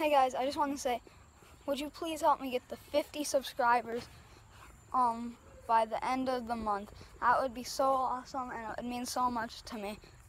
Hey guys, I just want to say, would you please help me get the 50 subscribers by the end of the month? That would be so awesome and it would mean so much to me.